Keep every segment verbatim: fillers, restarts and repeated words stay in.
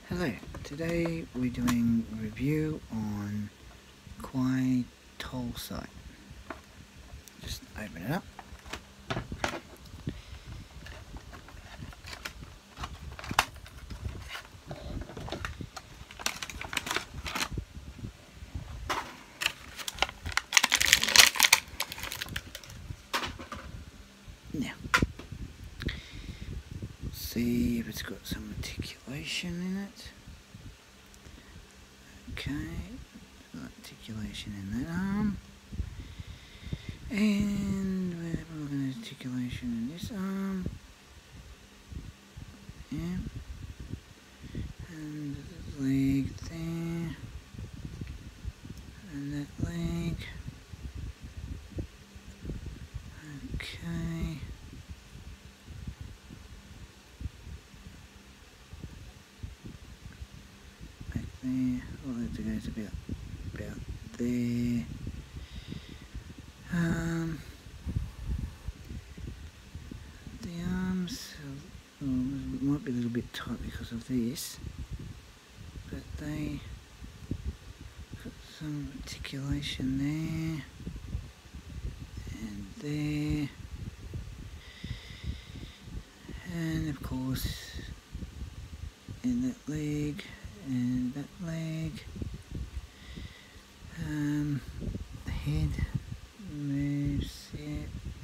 Hello, today we're doing a review on quay tolsite. Just open it up. Now, see if it's got some articulation in it. Okay, got articulation in that arm, and we're looking at articulation in this arm. Yeah, and the leg there, and that leg. Okay. Back there, all that to go is about about there. Um, the arms oh, might be a little bit tight because of this, but they got some articulation there and there, and of course in that leg and that leg. Um, the head moves, yeah.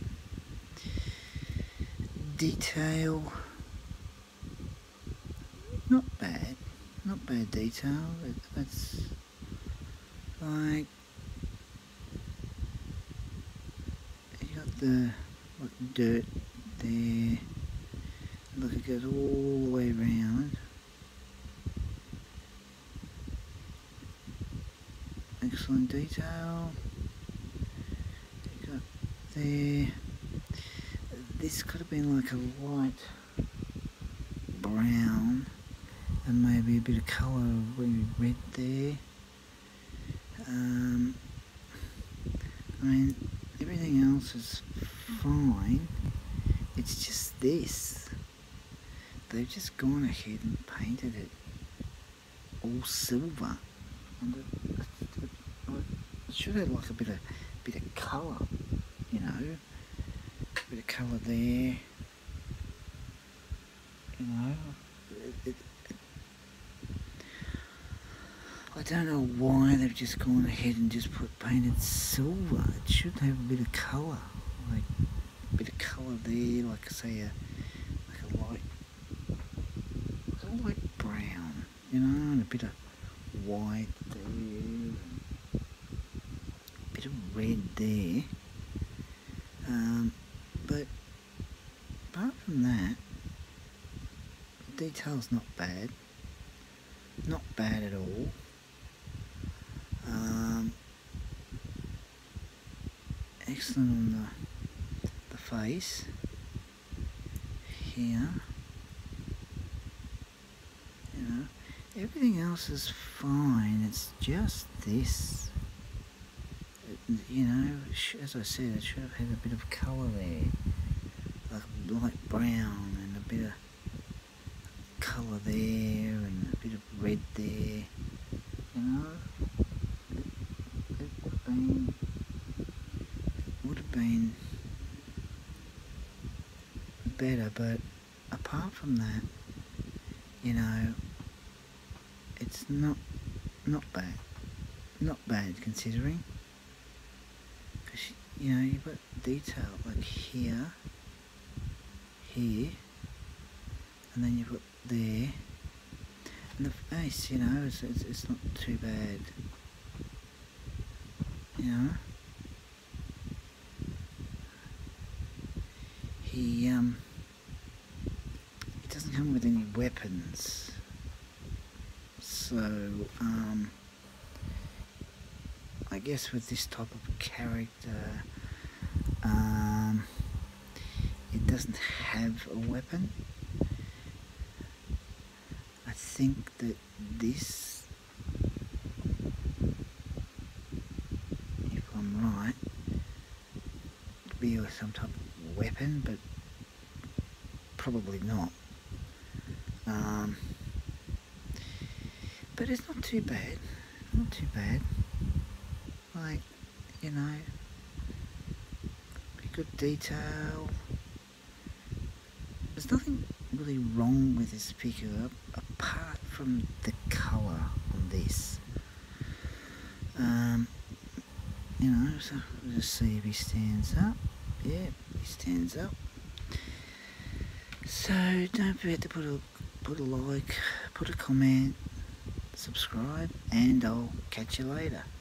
Detail, not bad, not bad detail. It, that's like you got the like dirt there. Look, it goes all the way around. Excellent detail. You got there. This could have been like a light brown and maybe a bit of colour of red there. Um, I mean, everything else is fine. It's just this. They've just gone ahead and painted it all silver. And it, it, it should have like a bit of bit of colour, you know, a bit of colour there, you know. It, it, it, I don't know why they've just gone ahead and just put painted silver. It should have a bit of colour, like a bit of colour there, like say a like a light, like a light brown, you know, and a bit of white there, and a bit of red there. Um, but apart from that, the detail's not bad, not bad at all. Um, excellent on the the face here. You know, everything else is fine. It's just this. It, you know, as I said, it should have had a bit of colour there, like light brown and a bit of colour there and a bit of red there. You know, it, it would have been, it would have been better. But apart from that, you know, it's not not bad, not bad considering. Because you know, you've got detail like here, here, and then you've got there, and the face, you know, it's, it's, it's not too bad, you know. He, um, he doesn't come with any weapons, so, um, I guess with this type of character, um, it doesn't have a weapon. I think that this, if I'm right, would be some type of weapon, but probably not. Um, but it's not too bad, not too bad, like, you know, good detail. There's nothing really wrong with this pickup apart from the colour on this. Um, you know, so we'll just see if he stands up. Yeah, he stands up. So don't forget to put a put a like, put a comment, subscribe, and I'll catch you later.